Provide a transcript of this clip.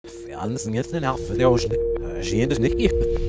Pflanzen jetzt eine Nerven der Ocean. Schien das nicht gibt.